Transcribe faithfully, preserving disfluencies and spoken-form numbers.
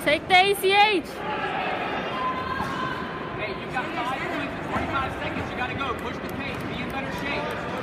Take the A C H. Hey, you've got five points in twenty-five seconds. You got to go. Push the pace. Be in better shape.